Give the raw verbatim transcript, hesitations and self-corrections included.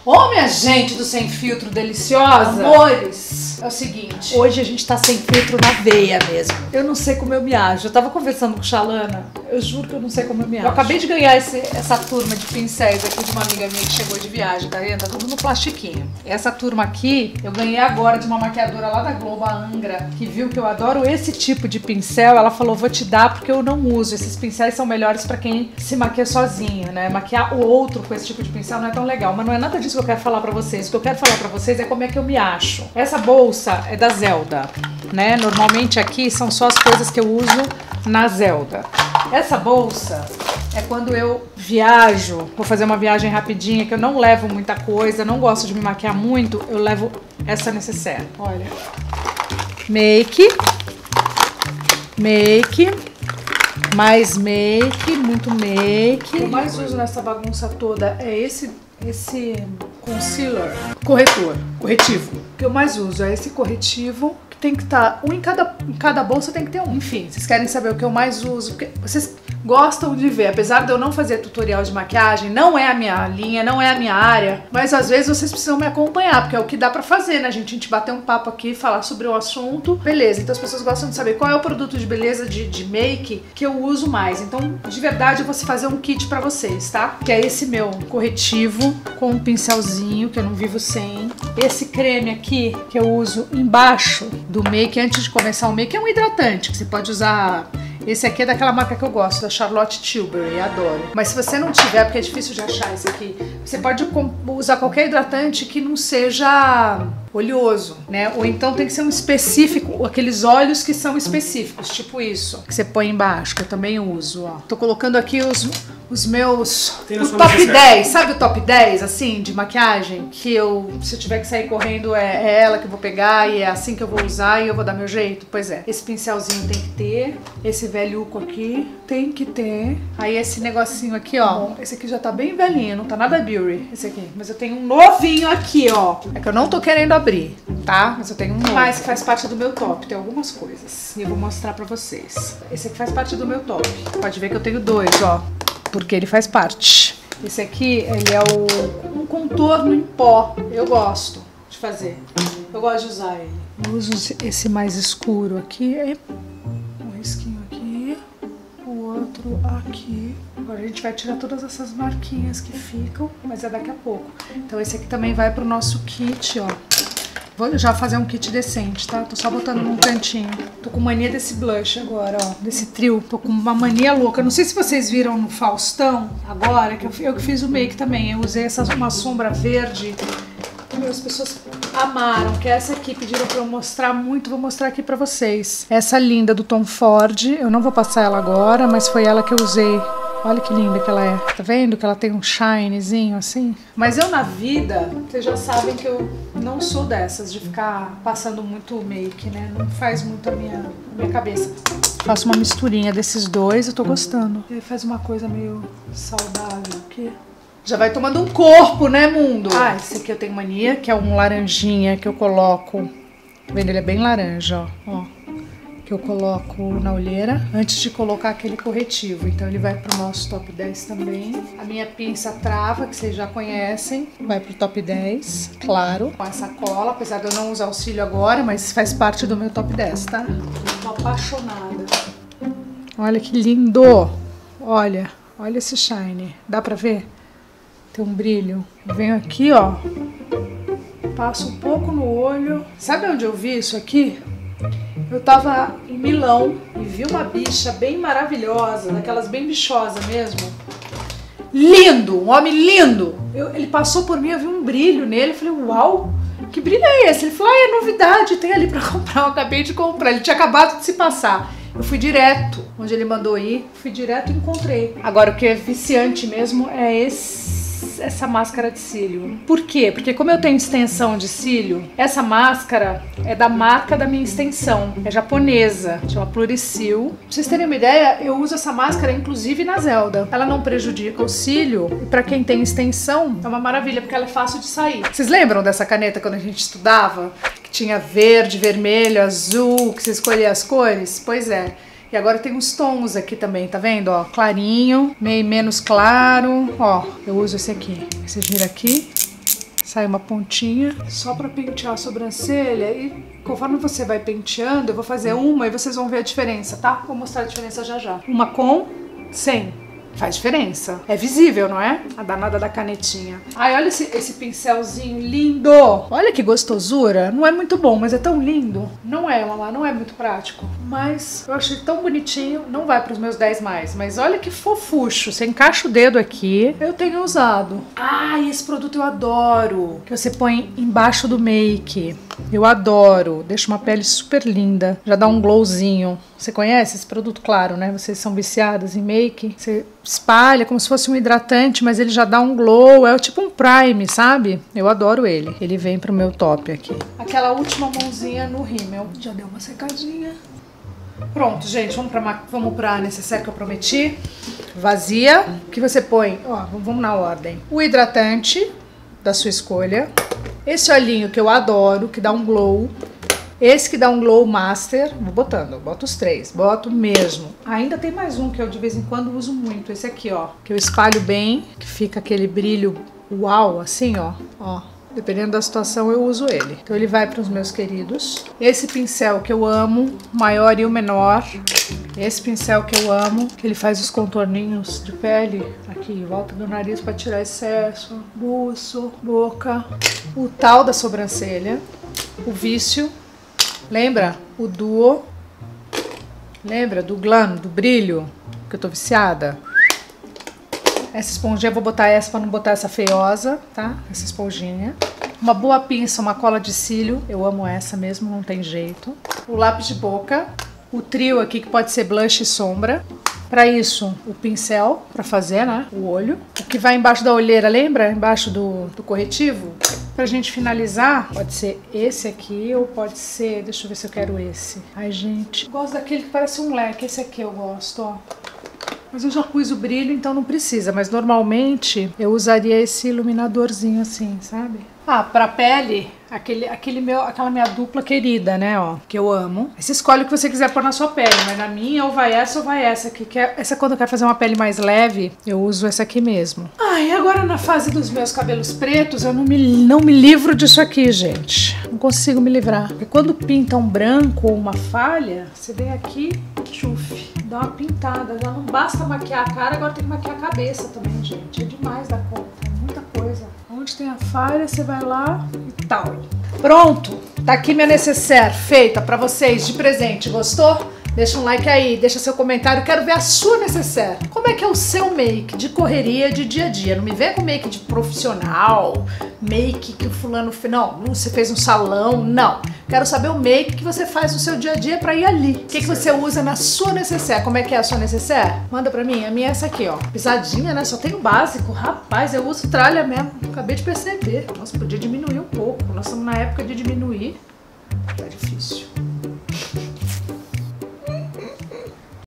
Ô, minha gente do Sem Filtro deliciosa! Amores! É o seguinte, hoje a gente tá sem filtro na veia mesmo. Eu não sei como eu me ajo. Eu tava conversando com Xalana, eu juro que eu não sei como eu me ajo. Eu acabei de ganhar esse, essa turma de pincéis aqui de uma amiga minha que chegou de viagem, tá vendo? Tá tudo no plastiquinho. Essa turma aqui, eu ganhei agora de uma maquiadora lá da Globo, a Angra, que viu que eu adoro esse tipo de pincel. Ela falou, vou te dar porque eu não uso. Esses pincéis são melhores pra quem se maquia sozinho, né? Maquiar o outro com esse tipo de pincel não é tão legal. Mas não é nada disso que eu quero falar pra vocês. O que eu quero falar pra vocês é como é que eu me acho. Essa bolsa é da Zelda, né? Normalmente aqui são só as coisas que eu uso na Zelda. Essa bolsa é quando eu viajo, vou fazer uma viagem rapidinha, que eu não levo muita coisa, não gosto de me maquiar muito, eu levo essa necessaire. Olha. Make. Make. Mais make, muito make. O que eu mais uso nessa bagunça toda é esse, esse concealer, corretor, corretivo. O que eu mais uso é esse corretivo, que tem que estar, um em cada, em cada bolsa tem que ter um. Enfim, vocês querem saber o que eu mais uso, porque vocês gostam de ver, apesar de eu não fazer tutorial de maquiagem, não é a minha linha, não é a minha área, mas às vezes vocês precisam me acompanhar, porque é o que dá pra fazer, né, gente? A gente bater um papo aqui, falar sobre o assunto, beleza. Então as pessoas gostam de saber qual é o produto de beleza de, de make que eu uso mais. Então, de verdade, eu vou fazer um kit pra vocês, tá? Que é esse meu corretivo com um pincelzinho, que eu não vivo sem. Esse creme aqui, que eu uso embaixo do make, antes de começar o make, é um hidratante, que você pode usar... Esse aqui é daquela marca que eu gosto, da Charlotte Tilbury, adoro. Mas se você não tiver, porque é difícil de achar esse aqui, você pode usar qualquer hidratante que não seja oleoso, né? Ou então tem que ser um específico, aqueles óleos que são específicos, tipo isso, que você põe embaixo, que eu também uso, ó. Tô colocando aqui os, os meus... O top dez, sabe o top dez, assim, de maquiagem? Que eu, se eu tiver que sair correndo, é, é ela que eu vou pegar e é assim que eu vou usar e eu vou dar meu jeito? Pois é. Esse pincelzinho tem que ter, esse velhuco aqui tem que ter. Aí esse negocinho aqui, ó, esse aqui já tá bem velhinho, não tá nada beauty, esse aqui. Mas eu tenho um novinho aqui, ó. É que eu não tô querendo abrir, tá? Mas eu tenho um mais que faz parte do meu top, tem algumas coisas. E eu vou mostrar pra vocês. Esse aqui faz parte do meu top. Pode ver que eu tenho dois, ó, porque ele faz parte. Esse aqui, ele é o, um contorno em pó. Eu gosto de fazer. Eu gosto de usar ele. Eu uso esse mais escuro aqui. Um risquinho aqui. O outro aqui. Agora a gente vai tirar todas essas marquinhas que ficam, mas é daqui a pouco. Então esse aqui também vai pro nosso kit, ó. Vou já fazer um kit decente, tá? Tô só botando num cantinho. Tô com mania desse blush agora, ó. Desse trio. Tô com uma mania louca. Não sei se vocês viram no Faustão agora, que eu, eu que fiz o make também. Eu usei essa, uma sombra verde. As pessoas amaram, que essa aqui pediram pra eu mostrar muito. Vou mostrar aqui pra vocês. Essa linda do Tom Ford. Eu não vou passar ela agora, mas foi ela que eu usei. Olha que linda que ela é. Tá vendo que ela tem um shinezinho assim? Mas eu na vida, vocês já sabem que eu não sou dessas de ficar passando muito make, né? Não faz muito a minha, a minha cabeça. Faço uma misturinha desses dois, eu tô gostando. Ele faz uma coisa meio saudável aqui. Já vai tomando um corpo, né, mundo? Ah, esse aqui eu tenho mania, que é um laranjinha que eu coloco. Tá vendo? Ele é bem laranja, ó. ó. Que eu coloco na olheira antes de colocar aquele corretivo. Então ele vai pro nosso top dez também. A minha pinça trava, que vocês já conhecem, vai pro top dez, claro. Com essa cola, apesar de eu não usar o cílio agora, mas faz parte do meu top dez, tá? Tô apaixonada. Olha que lindo! Olha, olha esse shine. Dá pra ver? Tem um brilho. Eu venho aqui, ó. Passo um pouco no olho. Sabe onde eu vi isso aqui? Eu tava em Milão e vi uma bicha bem maravilhosa, daquelas bem bichosas mesmo. Lindo, um homem lindo. Eu, ele passou por mim, eu vi um brilho nele, eu falei, uau, que brilho é esse? Ele falou, ah, é novidade, tem ali pra comprar, eu acabei de comprar. Ele tinha acabado de se passar. Eu fui direto, onde ele mandou ir, fui direto e encontrei. Agora, o que é viciante mesmo é esse... essa máscara de cílio. Por quê? Porque como eu tenho extensão de cílio, essa máscara é da marca da minha extensão. É japonesa, chama Pluricil. Pra vocês terem uma ideia, eu uso essa máscara inclusive na Zelda. Ela não prejudica o cílio e pra quem tem extensão é uma maravilha, porque ela é fácil de sair. Vocês lembram dessa caneta quando a gente estudava? Que tinha verde, vermelho, azul, que você escolhia as cores? Pois é. E agora tem uns tons aqui também, tá vendo? Ó, clarinho, meio menos claro. Ó, eu uso esse aqui. Você gira aqui, sai uma pontinha, só pra pentear a sobrancelha. E conforme você vai penteando, eu vou fazer uma e vocês vão ver a diferença, tá? Vou mostrar a diferença já já. Uma com, sem. Faz diferença. É visível, não é? A danada da canetinha. Ai, olha esse, esse pincelzinho lindo. Olha que gostosura. Não é muito bom, mas é tão lindo. Não é, mamãe, não é muito prático. Mas eu achei tão bonitinho. Não vai pros meus dez mais. Mas olha que fofucho. Você encaixa o dedo aqui. Eu tenho usado. Ai, esse produto eu adoro. Que você põe embaixo do make. Eu adoro. Deixa uma pele super linda. Já dá um glowzinho. Você conhece esse produto? Claro, né? Vocês são viciadas em make. Você espalha como se fosse um hidratante, mas ele já dá um glow. É tipo um prime, sabe? Eu adoro ele. Ele vem pro meu top aqui. Aquela última mãozinha no rímel. Já deu uma secadinha. Pronto, gente. Vamos pra, vamos pra necessaire que eu prometi. Vazia. O que você põe? Ó, vamos na ordem. O hidratante da sua escolha. Esse olhinho que eu adoro, que dá um glow. Esse que dá um glow master, vou botando, eu boto os três, boto mesmo. Ainda tem mais um que eu de vez em quando uso muito, esse aqui, ó, que eu espalho bem, que fica aquele brilho uau, assim, ó, ó. Dependendo da situação eu uso ele. Então ele vai para os meus queridos. Esse pincel que eu amo, o maior e o menor. Esse pincel que eu amo, que ele faz os contorninhos de pele aqui em volta do nariz para tirar excesso, buço, boca. O tal da sobrancelha, o vício. Lembra? O duo. Lembra do glam, do brilho, que eu tô viciada? Essa esponjinha, eu vou botar essa pra não botar essa feiosa, tá? Essa esponjinha. Uma boa pinça, uma cola de cílio. Eu amo essa mesmo, não tem jeito. O lápis de boca. O trio aqui, que pode ser blush e sombra. Pra isso, o pincel, pra fazer, né? O olho. O que vai embaixo da olheira, lembra? Embaixo do, do corretivo. Pra gente finalizar, pode ser esse aqui ou pode ser... Deixa eu ver se eu quero esse. Ai, gente, eu gosto daquele que parece um leque. Esse aqui eu gosto, ó. Mas eu já pus o brilho, então não precisa. Mas normalmente eu usaria esse iluminadorzinho assim, sabe? Ah, pra pele, aquele, aquele meu, aquela minha dupla querida, né, ó, que eu amo. Você escolhe o que você quiser pôr na sua pele, mas na minha ou vai essa ou vai essa aqui. Que é, essa quando eu quero fazer uma pele mais leve, eu uso essa aqui mesmo. Ah, e agora na fase dos meus cabelos pretos, eu não me, não me livro disso aqui, gente. Não consigo me livrar. Porque quando pinta um branco ou uma falha, você vem aqui, tchuf, dá uma pintada. Já não basta maquiar a cara, agora tem que maquiar a cabeça também, gente. É demais da conta, é muita coisa. Onde tem a falha, você vai lá e tal. Pronto, tá aqui minha necessaire feita pra vocês de presente. Gostou? Deixa um like aí, deixa seu comentário. Quero ver a sua necessaire. Como é que é o seu make de correria de dia a dia? Não me venha com make de profissional, make que o fulano fez. Não, você fez um salão. Não. Quero saber o make que você faz no seu dia a dia pra ir ali. O que, que você usa na sua necessaire? Como é que é a sua necessaire? Manda pra mim. A minha é essa aqui, ó. Pisadinha, né? Só tem o básico. Rapaz, eu uso tralha mesmo. Acabei de perceber. Nossa, podia diminuir um pouco. Nós estamos na época de diminuir. Tá difícil.